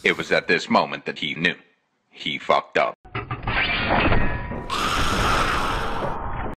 It was at this moment that he knew. He fucked up.